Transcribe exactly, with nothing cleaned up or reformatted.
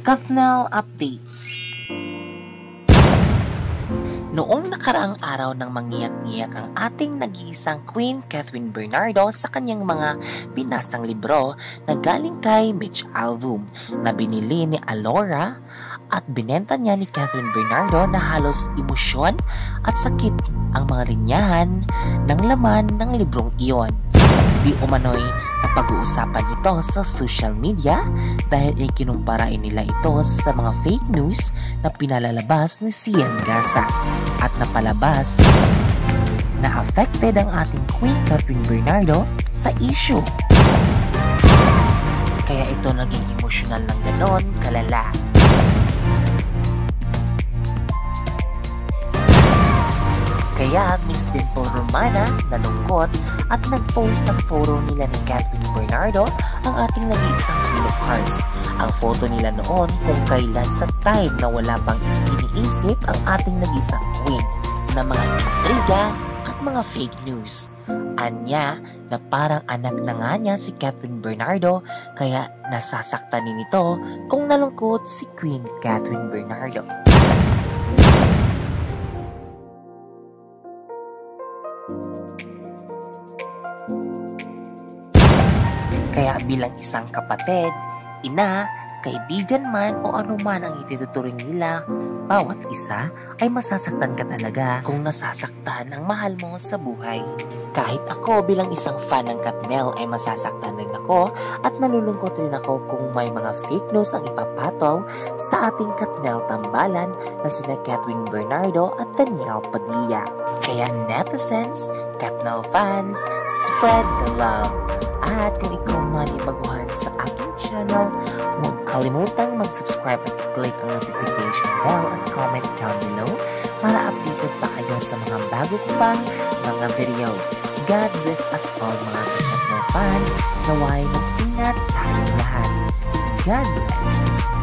Kathnel Updates. Noong nakaraang araw nang mangiyak-ngiyak ang ating nag-iisang Queen Catherine Bernardo sa kanyang mga binasang libro na galing kay Mitch Albom na binili ni Alora at binenta niya ni Catherine Bernardo na halos emosyon at sakit ang mga linyahan ng laman ng librong iyon. Di umano'y napag-uusapan ito sa social media dahil ikinumparain nila ito sa mga fake news na pinalalabas ni Sian Gasa at napalabas na affected ang ating Queen Catherine Bernardo sa issue. Kaya ito naging emosyonal ng ganon kalala. Kaya Miss Dimple Romana nalungkot at nag-post ng photo nila ni Catherine Bernardo, ang ating nag-iisang Queen of Hearts. Ang photo nila noon kung kailan sa time na wala pang iniisip ang ating nag-iisang Queen na mga intriga at mga fake news. Anya na parang anak na nga niya si Catherine Bernardo kaya nasasaktan din ito kung nalungkot si Queen Catherine Bernardo. Kaya bilang isang kapatid, ina, kaibigan man o anuman ang itinuturing nila, bawat isa ay masasaktan ka talaga kung nasasaktan ang mahal mo sa buhay. Kahit ako bilang isang fan ng Kathnel ay masasaktan rin ako at nalulungkot rin ako kung may mga fake news ang ipapataw sa ating Kathnel tambalan na sina Catherine Bernardo at Danielle Padilla. Kaya netizens, Kathnel fans, spread the love. At kung ikaw man ay baguhan sa aking channel, huwag kalimutang mag-subscribe at click ang notification bell at comment down below para updated pa kayo sa mga bago ko pang mga video. God bless us all mga Kathnel fans. Naway mag-ingat tayong lahat. God bless.